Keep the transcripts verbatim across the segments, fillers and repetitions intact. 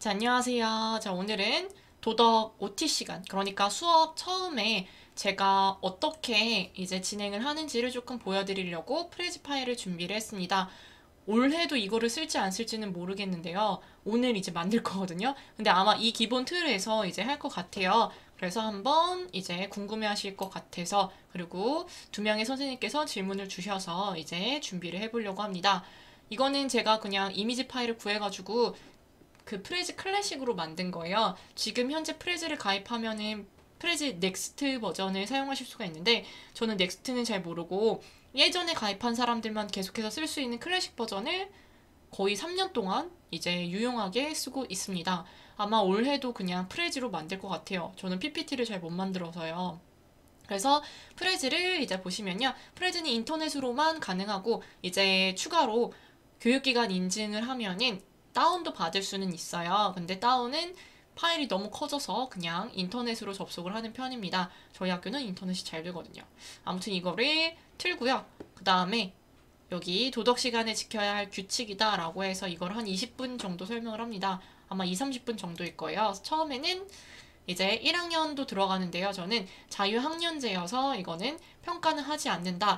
자, 안녕하세요. 자, 오늘은 도덕 오티 시간, 그러니까 수업 처음에 제가 어떻게 이제 진행을 하는지를 조금 보여드리려고 프레즈 파일을 준비를 했습니다. 올해도 이거를 쓸지 안 쓸지는 모르겠는데요. 오늘 이제 만들 거거든요. 근데 아마 이 기본 틀에서 이제 할 것 같아요. 그래서 한번 이제 궁금해 하실 것 같아서, 그리고 두 명의 선생님께서 질문을 주셔서 이제 준비를 해보려고 합니다. 이거는 제가 그냥 이미지 파일을 구해가지고 그 프레즈 클래식으로 만든 거예요. 지금 현재 프레즈를 가입하면은 프레즈 넥스트 버전을 사용하실 수가 있는데, 저는 넥스트는 잘 모르고 예전에 가입한 사람들만 계속해서 쓸 수 있는 클래식 버전을 거의 삼 년 동안 이제 유용하게 쓰고 있습니다. 아마 올해도 그냥 프레즈로 만들 것 같아요. 저는 피피티를 잘 못 만들어서요. 그래서 프레즈를 이제 보시면요. 프레즈는 인터넷으로만 가능하고, 이제 추가로 교육기관 인증을 하면은 다운도 받을 수는 있어요. 근데 다운은 파일이 너무 커져서 그냥 인터넷으로 접속을 하는 편입니다. 저희 학교는 인터넷이 잘 되거든요. 아무튼 이거를 틀고요. 그 다음에 여기 도덕 시간에 지켜야 할 규칙이다 라고 해서 이걸 한 이십 분 정도 설명을 합니다. 아마 이, 삼십 분 정도일 거예요. 처음에는 이제 일 학년도 들어가는데요. 저는 자유학년제여서 이거는 평가는 하지 않는다.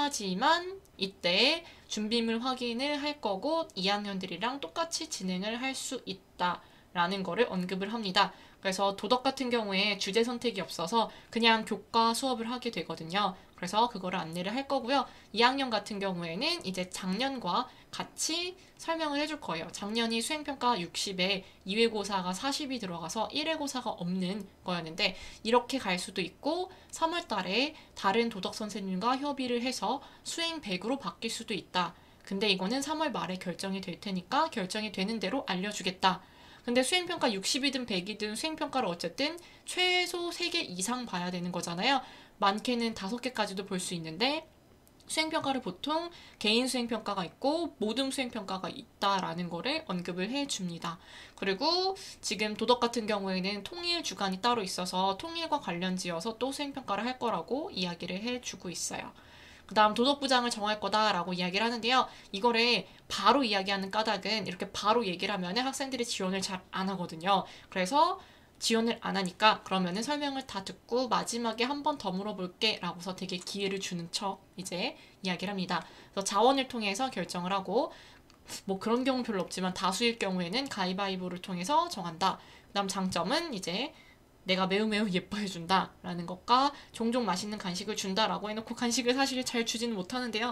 하지만 이때 준비물 확인을 할 거고 이 학년들이랑 똑같이 진행을 할 수 있다 라는 거를 언급을 합니다. 그래서 도덕 같은 경우에 주제 선택이 없어서 그냥 교과 수업을 하게 되거든요. 그래서 그거를 안내를 할 거고요. 이 학년 같은 경우에는 이제 작년과 같이 설명을 해줄 거예요. 작년이 수행평가 육십에 이 회고사가 사십이 들어가서 일 회고사가 없는 거였는데, 이렇게 갈 수도 있고 삼월 달에 다른 도덕 선생님과 협의를 해서 수행 백으로 바뀔 수도 있다. 근데 이거는 삼월 말에 결정이 될 테니까 결정이 되는 대로 알려주겠다. 근데 수행평가 육십이든 백이든 수행평가를 어쨌든 최소 세 개 이상 봐야 되는 거잖아요. 많게는 다섯 개까지도 볼 수 있는데, 수행평가를 보통 개인 수행평가가 있고 모둠 수행평가가 있다라는 거를 언급을 해줍니다. 그리고 지금 도덕 같은 경우에는 통일 주간이 따로 있어서 통일과 관련지어서 또 수행평가를 할 거라고 이야기를 해주고 있어요. 그 다음 도덕부장을 정할 거다라고 이야기를 하는데요. 이거를 바로 이야기하는 까닭은 이렇게 바로 얘기를 하면 학생들이 지원을 잘 안 하거든요. 그래서 지원을 안 하니까 그러면은 설명을 다 듣고 마지막에 한 번 더 물어볼게 라고서 되게 기회를 주는 척 이제 이야기를 합니다. 그래서 자원을 통해서 결정을 하고, 뭐 그런 경우 별로 없지만 다수일 경우에는 가위바위보를 통해서 정한다. 그 다음 장점은 이제 내가 매우 매우 예뻐해준다 라는 것과 종종 맛있는 간식을 준다 라고 해놓고 간식을 사실 잘 주지는 못하는데요.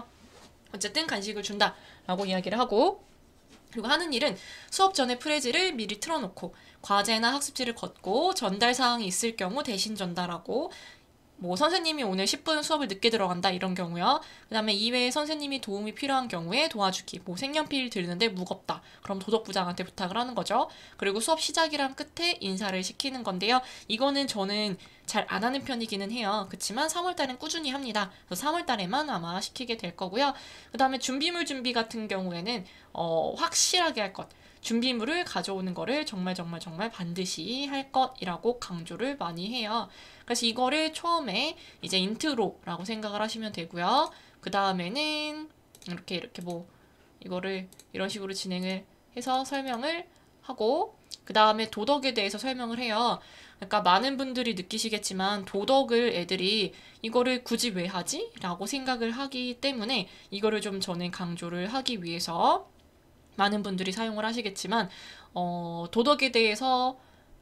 어쨌든 간식을 준다 라고 이야기를 하고, 그리고 하는 일은 수업 전에 프레즈를 미리 틀어놓고 과제나 학습지를 걷고 전달 사항이 있을 경우 대신 전달하고, 뭐 선생님이 오늘 십 분 수업을 늦게 들어간다 이런 경우요. 그 다음에 이외에 선생님이 도움이 필요한 경우에 도와주기. 뭐 색연필 들는데 무겁다. 그럼 도덕부장한테 부탁을 하는 거죠. 그리고 수업 시작이랑 끝에 인사를 시키는 건데요. 이거는 저는 잘 안 하는 편이기는 해요. 그렇지만 삼월 달엔 꾸준히 합니다. 그래서 삼월 달에만 아마 시키게 될 거고요. 그 다음에 준비물 준비 같은 경우에는 어, 확실하게 할 것. 준비물을 가져오는 거를 정말 정말 정말 반드시 할 것이라고 강조를 많이 해요. 그래서 이거를 처음에 이제 인트로라고 생각을 하시면 되고요. 그 다음에는 이렇게 이렇게 뭐 이거를 이런 식으로 진행을 해서 설명을 하고, 그 다음에 도덕에 대해서 설명을 해요. 그러니까 많은 분들이 느끼시겠지만 도덕을 애들이 이거를 굳이 왜 하지? 라고 생각을 하기 때문에 이거를 좀 저는 강조를 하기 위해서 많은 분들이 사용을 하시겠지만 어, 도덕에 대해서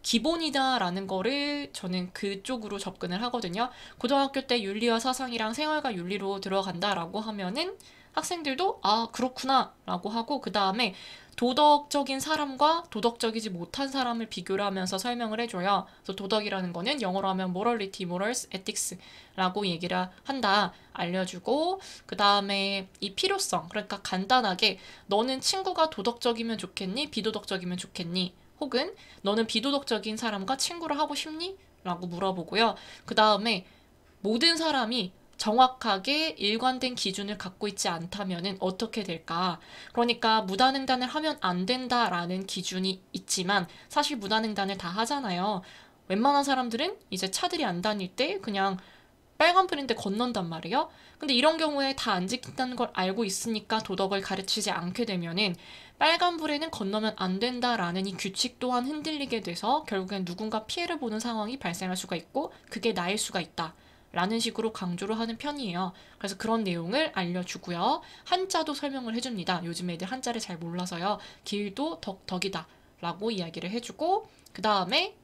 기본이다라는 거를 저는 그쪽으로 접근을 하거든요. 고등학교 때 윤리와 사상이랑 생활과 윤리로 들어간다라고 하면은 학생들도 아 그렇구나 라고 하고, 그 다음에 도덕적인 사람과 도덕적이지 못한 사람을 비교를 하면서 설명을 해줘요. 그래서 도덕이라는 거는 영어로 하면 morality, morals, ethics라고 얘기를 한다 알려주고, 그 다음에 이 필요성, 그러니까 간단하게 너는 친구가 도덕적이면 좋겠니? 비도덕적이면 좋겠니? 혹은 너는 비도덕적인 사람과 친구를 하고 싶니? 라고 물어보고요. 그 다음에 모든 사람이 정확하게 일관된 기준을 갖고 있지 않다면 어떻게 될까? 그러니까 무단횡단을 하면 안 된다라는 기준이 있지만 사실 무단횡단을 다 하잖아요. 웬만한 사람들은 이제 차들이 안 다닐 때 그냥 빨간 불인데 건넌단 말이에요. 근데 이런 경우에 다 안 지킨다는 걸 알고 있으니까 도덕을 가르치지 않게 되면은 빨간 불에는 건너면 안 된다라는 이 규칙 또한 흔들리게 돼서 결국엔 누군가 피해를 보는 상황이 발생할 수가 있고 그게 나일 수가 있다. 라는 식으로 강조를 하는 편이에요. 그래서 그런 내용을 알려주고요. 한자도 설명을 해줍니다. 요즘 애들 한자를 잘 몰라서요. 길도 덕, 덕이다 라고 이야기를 해주고 그 다음에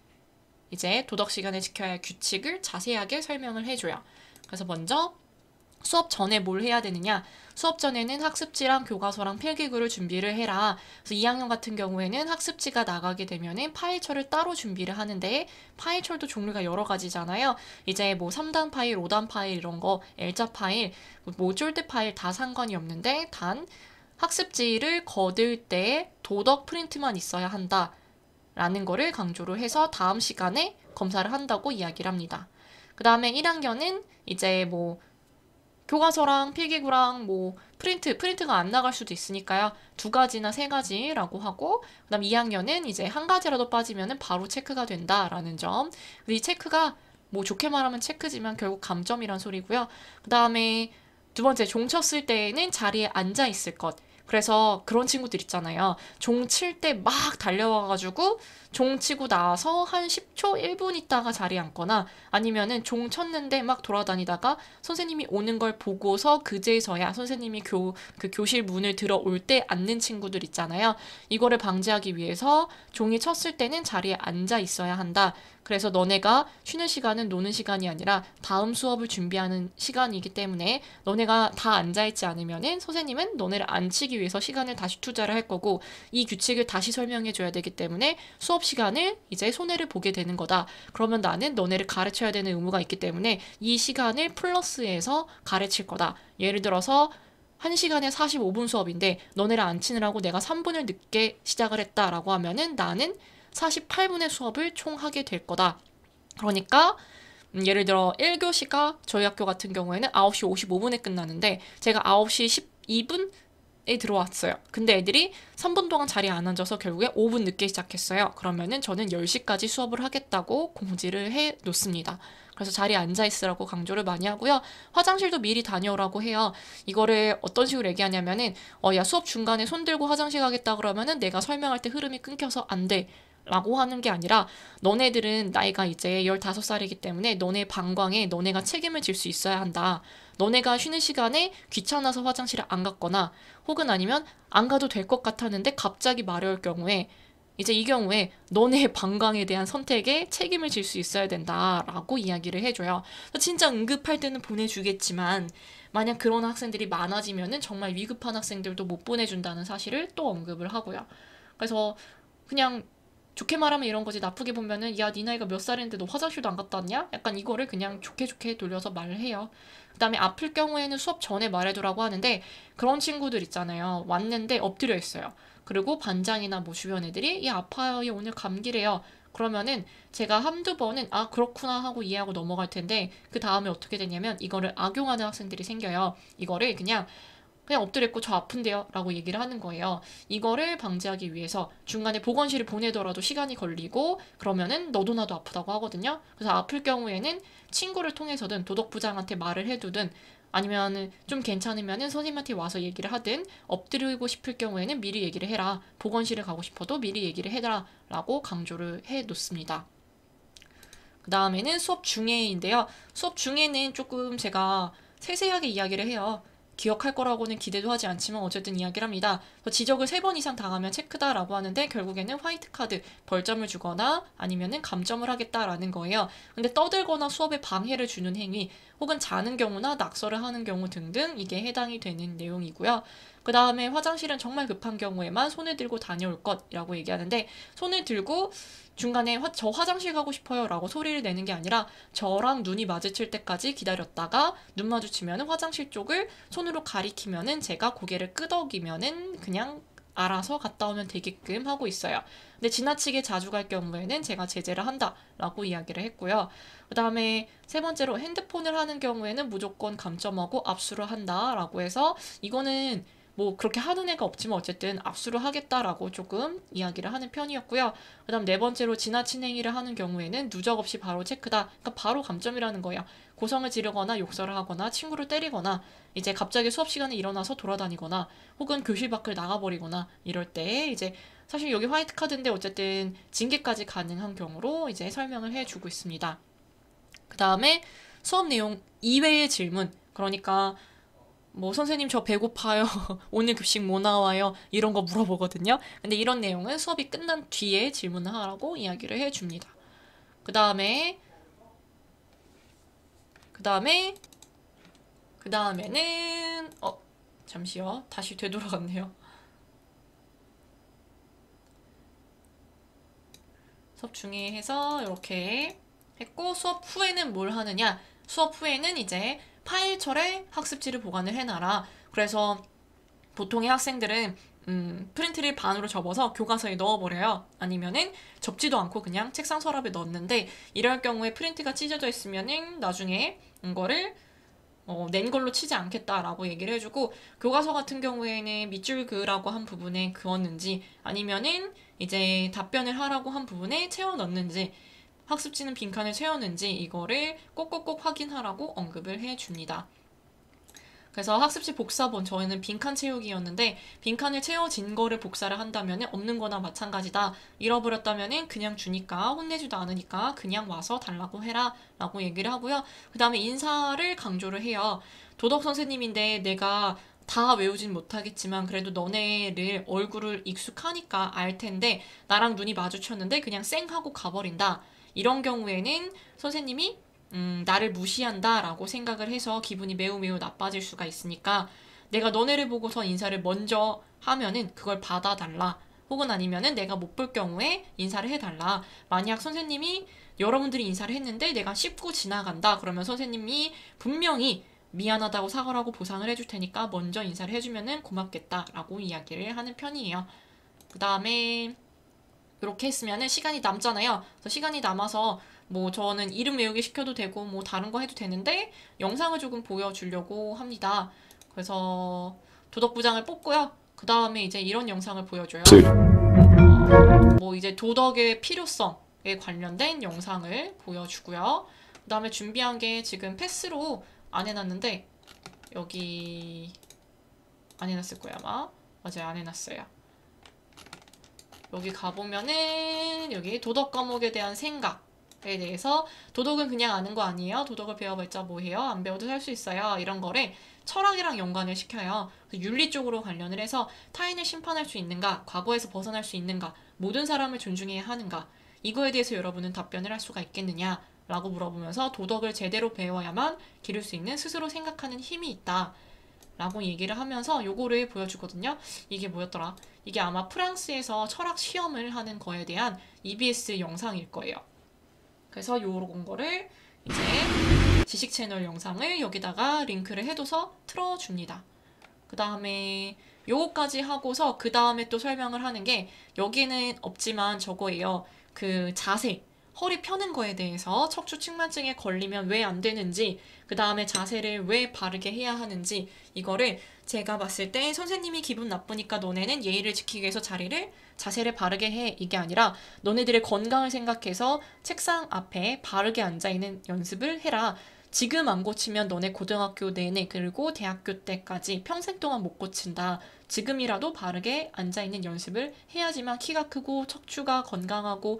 이제 도덕 시간에 지켜야 할 규칙을 자세하게 설명을 해줘요. 그래서 먼저 수업 전에 뭘 해야 되느냐? 수업 전에는 학습지랑 교과서랑 필기구를 준비를 해라. 그래서 이 학년 같은 경우에는 학습지가 나가게 되면은 파일철을 따로 준비를 하는데 파일철도 종류가 여러 가지잖아요. 이제 뭐 삼 단 파일, 오 단 파일 이런 거, L자 파일, 뭐 쫄대 파일 다 상관이 없는데 단 학습지를 거들 때 도덕 프린트만 있어야 한다. 라는 거를 강조를 해서 다음 시간에 검사를 한다고 이야기를 합니다. 그 다음에 일 학년은 이제 뭐 교과서랑 필기구랑 뭐 프린트, 프린트가 안 나갈 수도 있으니까요. 두 가지나 세 가지라고 하고 그 다음 이 학년은 이제 한 가지라도 빠지면 바로 체크가 된다라는 점. 이 체크가 뭐 좋게 말하면 체크지만 결국 감점이란 소리고요. 그 다음에 두 번째 종 쳤을 때에는 자리에 앉아 있을 것. 그래서 그런 친구들 있잖아요. 종 칠 때 막 달려와가지고 종 치고 나서 한 십 초, 일 분 있다가 자리에 앉거나 아니면은 종 쳤는데 막 돌아다니다가 선생님이 오는 걸 보고서 그제서야 선생님이 교, 그 교실 문을 들어올 때 앉는 친구들 있잖아요. 이거를 방지하기 위해서 종이 쳤을 때는 자리에 앉아 있어야 한다. 그래서 너네가 쉬는 시간은 노는 시간이 아니라 다음 수업을 준비하는 시간이기 때문에 너네가 다 앉아있지 않으면은 선생님은 너네를 앉히기 위해서 시간을 다시 투자를 할 거고 이 규칙을 다시 설명해 줘야 되기 때문에 수업 시간을 이제 손해를 보게 되는 거다. 그러면 나는 너네를 가르쳐야 되는 의무가 있기 때문에 이 시간을 플러스해서 가르칠 거다. 예를 들어서 한 시간에 사십오 분 수업인데 너네를 앉히느라고 내가 삼 분을 늦게 시작을 했다라고 하면은 나는 사십팔 분의 수업을 총 하게 될 거다. 그러니까 음, 예를 들어 일 교시가 저희 학교 같은 경우에는 아홉 시 오십오 분에 끝나는데 제가 아홉 시 십이 분에 들어왔어요. 근데 애들이 삼 분 동안 자리에 안 앉아서 결국에 오 분 늦게 시작했어요. 그러면은 저는 열 시까지 수업을 하겠다고 공지를 해 놓습니다. 그래서 자리에 앉아있으라고 강조를 많이 하고요. 화장실도 미리 다녀오라고 해요. 이거를 어떤 식으로 얘기하냐면은 어, 야 수업 중간에 손 들고 화장실 가겠다 그러면은 내가 설명할 때 흐름이 끊겨서 안 돼. 라고 하는 게 아니라 너네들은 나이가 이제 열다섯 살이기 때문에 너네 방광에 너네가 책임을 질 수 있어야 한다. 너네가 쉬는 시간에 귀찮아서 화장실을 안 갔거나 혹은 아니면 안 가도 될 것 같았는데 갑자기 마려울 경우에 이제 이 경우에 너네 방광에 대한 선택에 책임을 질 수 있어야 된다라고 이야기를 해줘요. 진짜 응급할 때는 보내주겠지만 만약 그런 학생들이 많아지면은 정말 위급한 학생들도 못 보내준다는 사실을 또 언급을 하고요. 그래서 그냥 좋게 말하면 이런 거지 나쁘게 보면은 야, 네 나이가 몇 살인데 너 화장실도 안 갔다 왔냐? 약간 이거를 그냥 좋게 좋게 돌려서 말을 해요. 그 다음에 아플 경우에는 수업 전에 말해두라고 하는데 그런 친구들 있잖아요. 왔는데 엎드려 있어요. 그리고 반장이나 뭐 주변 애들이 야, 아파요. 얘 오늘 감기래요. 그러면은 제가 한두 번은 아 그렇구나 하고 이해하고 넘어갈 텐데 그 다음에 어떻게 되냐면 이거를 악용하는 학생들이 생겨요. 이거를 그냥 그냥 엎드렸고 저 아픈데요 라고 얘기를 하는 거예요. 이거를 방지하기 위해서 중간에 보건실을 보내더라도 시간이 걸리고 그러면은 너도 나도 아프다고 하거든요. 그래서 아플 경우에는 친구를 통해서든 도덕부장한테 말을 해두든 아니면 좀 괜찮으면은 선생님한테 와서 얘기를 하든 엎드리고 싶을 경우에는 미리 얘기를 해라. 보건실에 가고 싶어도 미리 얘기를 해라 라고 강조를 해 놓습니다. 그 다음에는 수업 중에인데요. 수업 중에는 조금 제가 세세하게 이야기를 해요. 기억할 거라고는 기대도 하지 않지만 어쨌든 이야기를 합니다. 지적을 세 번 이상 당하면 체크다라고 하는데 결국에는 화이트 카드, 벌점을 주거나 아니면은 감점을 하겠다라는 거예요. 근데 떠들거나 수업에 방해를 주는 행위 혹은 자는 경우나 낙서를 하는 경우 등등 이게 해당이 되는 내용이고요. 그 다음에 화장실은 정말 급한 경우에만 손을 들고 다녀올 것이라고 얘기하는데 손을 들고 중간에 화, 저 화장실 가고 싶어요 라고 소리를 내는 게 아니라 저랑 눈이 마주칠 때까지 기다렸다가 눈 마주치면 화장실 쪽을 손으로 가리키면은 제가 고개를 끄덕이면은 그냥 알아서 갔다 오면 되게끔 하고 있어요. 근데 지나치게 자주 갈 경우에는 제가 제재를 한다라고 이야기를 했고요. 그 다음에 세 번째로 핸드폰을 하는 경우에는 무조건 감점하고 압수를 한다라고 해서 이거는 뭐 그렇게 하는 애가 없지만 어쨌든 압수를 하겠다라고 조금 이야기를 하는 편이었고요. 그 다음 네 번째로 지나친 행위를 하는 경우에는 누적 없이 바로 체크다. 그러니까 바로 감점이라는 거예요. 고성을 지르거나 욕설을 하거나 친구를 때리거나 이제 갑자기 수업 시간에 일어나서 돌아다니거나 혹은 교실 밖을 나가버리거나 이럴 때 이제 사실 여기 화이트 카드인데 어쨌든 징계까지 가능한 경우로 이제 설명을 해주고 있습니다. 그 다음에 수업 내용 이외의 질문, 그러니까 뭐 선생님 저 배고파요. 오늘 급식 뭐 나와요? 이런 거 물어보거든요. 근데 이런 내용은 수업이 끝난 뒤에 질문을 하라고 이야기를 해줍니다. 그 다음에 그 다음에 그 다음에는 어 잠시요. 다시 되돌아갔네요. 수업 중에 해서 이렇게 했고 수업 후에는 뭘 하느냐? 수업 후에는 이제 파일철에 학습지를 보관을 해놔라. 그래서 보통의 학생들은 음, 프린트를 반으로 접어서 교과서에 넣어버려요. 아니면은 접지도 않고 그냥 책상 서랍에 넣는데 이럴 경우에 프린트가 찢어져 있으면은 나중에 이거를 어, 낸 걸로 치지 않겠다라고 얘기를 해주고 교과서 같은 경우에는 밑줄 그으라고 한 부분에 그었는지 아니면은 이제 답변을 하라고 한 부분에 채워 넣는지 학습지는 빈칸을 채웠는지 이거를 꼭꼭꼭 확인하라고 언급을 해줍니다. 그래서 학습지 복사본 저희는 빈칸 채우기였는데 빈칸을 채워진 거를 복사를 한다면 없는 거나 마찬가지다. 잃어버렸다면 그냥 주니까 혼내지도 않으니까 그냥 와서 달라고 해라 라고 얘기를 하고요. 그 다음에 인사를 강조를 해요. 도덕 선생님인데 내가 다 외우진 못하겠지만 그래도 너네를 얼굴을 익숙하니까 알 텐데 나랑 눈이 마주쳤는데 그냥 쌩 하고 가버린다. 이런 경우에는 선생님이 음, 나를 무시한다 라고 생각을 해서 기분이 매우 매우 나빠질 수가 있으니까 내가 너네를 보고서 인사를 먼저 하면은 그걸 받아달라. 혹은 아니면은 내가 못 볼 경우에 인사를 해달라. 만약 선생님이 여러분들이 인사를 했는데 내가 씹고 지나간다. 그러면 선생님이 분명히 미안하다고 사과를 하고 보상을 해줄 테니까 먼저 인사를 해주면은 고맙겠다 라고 이야기를 하는 편이에요. 그 다음에 이렇게 했으면은 시간이 남잖아요. 그래서 시간이 남아서 뭐 저는 이름 외우기 시켜도 되고 뭐 다른 거 해도 되는데 영상을 조금 보여주려고 합니다. 그래서 도덕부장을 뽑고요. 그 다음에 이제 이런 영상을 보여줘요. 어, 뭐 이제 도덕의 필요성에 관련된 영상을 보여주고요. 그 다음에 준비한 게 지금 패스로 안 해놨는데 여기 안 해놨을 거야 아마. 맞아요, 안 해놨어요. 여기 가보면은 여기 도덕 과목에 대한 생각 에 대해서 도덕은 그냥 아는 거 아니에요. 도덕을 배워봤자 뭐해요. 안 배워도 살 수 있어요. 이런 거를 철학이랑 연관을 시켜요. 윤리 쪽으로 관련을 해서 타인을 심판할 수 있는가, 과거에서 벗어날 수 있는가, 모든 사람을 존중해야 하는가, 이거에 대해서 여러분은 답변을 할 수가 있겠느냐 라고 물어보면서 도덕을 제대로 배워야만 기를 수 있는 스스로 생각하는 힘이 있다 라고 얘기를 하면서 요거를 보여주거든요. 이게 뭐였더라? 이게 아마 프랑스에서 철학 시험을 하는 거에 대한 이비에스 영상일 거예요. 그래서 요런 거를 이제 지식 채널 영상을 여기다가 링크를 해둬서 틀어줍니다. 그 다음에 요거까지 하고서 그 다음에 또 설명을 하는 게 여기는 없지만 저거예요. 그 자세, 허리 펴는 거에 대해서 척추 측만증에 걸리면 왜 안 되는지, 그 다음에 자세를 왜 바르게 해야 하는지, 이거를 제가 봤을 때 선생님이 기분 나쁘니까 너네는 예의를 지키기 위해서 자리를 자세를 바르게 해, 이게 아니라 너네들의 건강을 생각해서 책상 앞에 바르게 앉아있는 연습을 해라. 지금 안 고치면 너네 고등학교 내내 그리고 대학교 때까지 평생 동안 못 고친다. 지금이라도 바르게 앉아있는 연습을 해야지만 키가 크고 척추가 건강하고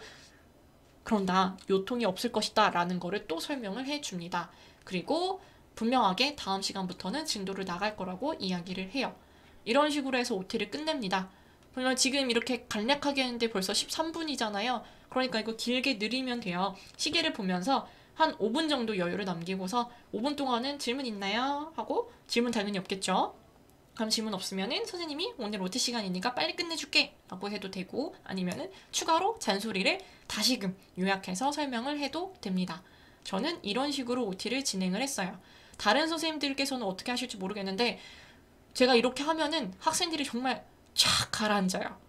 그런다. 요통이 없을 것이다 라는 거를 또 설명을 해줍니다. 그리고 분명하게 다음 시간부터는 진도를 나갈 거라고 이야기를 해요. 이런 식으로 해서 오티를 끝냅니다. 그러면 지금 이렇게 간략하게 했는데 벌써 십삼 분이잖아요. 그러니까 이거 길게 느리면 돼요. 시계를 보면서 한 오 분 정도 여유를 남기고서 오 분 동안은 질문 있나요? 하고 질문 당연히 없겠죠. 그럼 질문 없으면은 선생님이 오늘 오티 시간이니까 빨리 끝내줄게 라고 해도 되고 아니면은 추가로 잔소리를 다시금 요약해서 설명을 해도 됩니다. 저는 이런 식으로 오티를 진행을 했어요. 다른 선생님들께서는 어떻게 하실지 모르겠는데 제가 이렇게 하면은 학생들이 정말 촥 가라앉아요.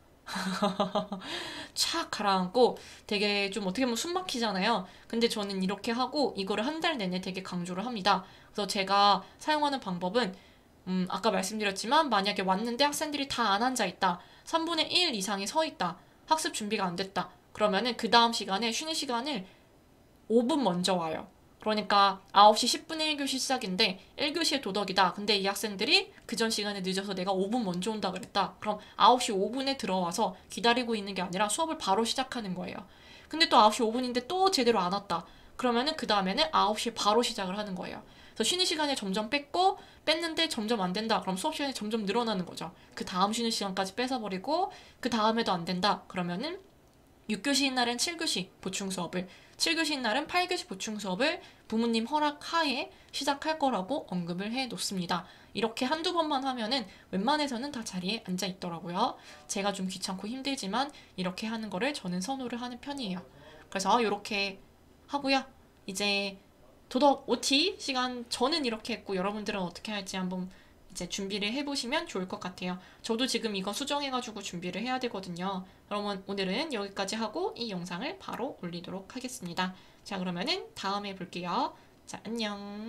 촥 가라앉고 되게 좀 어떻게 보면 숨 막히잖아요. 근데 저는 이렇게 하고 이거를 한 달 내내 되게 강조를 합니다. 그래서 제가 사용하는 방법은 음, 아까 말씀드렸지만 만약에 왔는데 학생들이 다 안 앉아 있다. 삼분의 일 이상이 서 있다. 학습 준비가 안 됐다. 그러면은 그 다음 시간에 쉬는 시간을 오 분 먼저 와요. 그러니까 아홉 시 십 분에 일 교시 시작인데 일 교시에 도덕이다. 근데 이 학생들이 그 전 시간에 늦어서 내가 오 분 먼저 온다 그랬다. 그럼 아홉 시 오 분에 들어와서 기다리고 있는 게 아니라 수업을 바로 시작하는 거예요. 근데 또 아홉 시 오 분인데 또 제대로 안 왔다. 그러면은 그 다음에는 아홉 시에 바로 시작을 하는 거예요. 그래서 쉬는 시간에 점점 뺐고 뺐는데 점점 안 된다. 그럼 수업 시간이 점점 늘어나는 거죠. 그 다음 쉬는 시간까지 뺏어버리고 그 다음에도 안 된다. 그러면은 육 교시인 날은 칠 교시 보충 수업을, 칠 교시인 날은 팔 교시 보충 수업을 부모님 허락 하에 시작할 거라고 언급을 해 놓습니다. 이렇게 한두 번만 하면은 웬만해서는 다 자리에 앉아 있더라고요. 제가 좀 귀찮고 힘들지만 이렇게 하는 거를 저는 선호를 하는 편이에요. 그래서 이렇게 하고요. 이제 도덕 오티 시간 저는 이렇게 했고 여러분들은 어떻게 할지 한번 이제 준비를 해보시면 좋을 것 같아요. 저도 지금 이거 수정해가지고 준비를 해야 되거든요. 그러면 오늘은 여기까지 하고 이 영상을 바로 올리도록 하겠습니다. 자, 그러면은 다음에 볼게요. 자, 안녕.